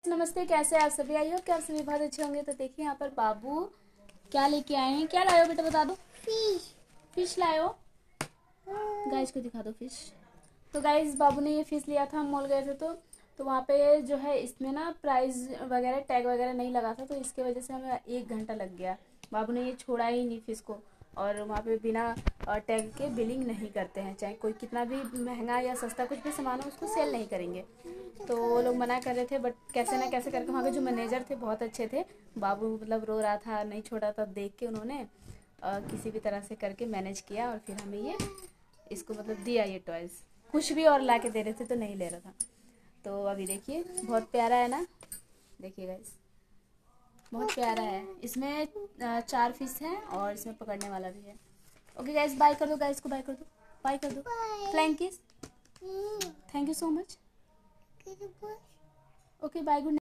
नमस्ते, कैसे आप सभी? आई हो कि आप सभी बहुत अच्छे होंगे। तो देखिए यहाँ पर बाबू क्या लेके आए हैं। क्या लाए हो बेटा, बता दो। फिश। फिश लाए हो? गाइस को दिखा दो फिश। तो गाइस बाबू ने ये फिश लिया था, हम मॉल गए थे तो वहाँ पे जो है इसमें ना प्राइस वगैरह टैग वगैरह नहीं लगा था, तो इसके वजह से हमें 1 घंटा लग गया। बाबू ने ये छोड़ा ही नहीं फिश को। और वहाँ पे बिना टैग के बिलिंग नहीं करते हैं, चाहे कोई कितना भी महंगा या सस्ता कुछ भी सामान हो उसको सेल नहीं करेंगे। तो वो लोग मना कर रहे थे, बट कैसे ना कैसे करके वहाँ के जो मैनेजर थे बहुत अच्छे थे। बाबू मतलब रो रहा था, नहीं छोड़ा था, देख के उन्होंने किसी भी तरह से करके मैनेज किया और फिर हमें ये इसको मतलब दिया ये टॉयज़। कुछ भी और ला के दे रहे थे तो नहीं ले रहा था। तो अभी देखिए बहुत प्यारा है ना, देखिए गाइस बहुत प्यारा है। इसमें 4 फिश हैं और इसमें पकड़ने वाला भी है। ओके गाइस, बाय कर दो, गाइस को बाय कर दो, बाय कर दो, flying kiss. Thank you so much. Okay bye, good.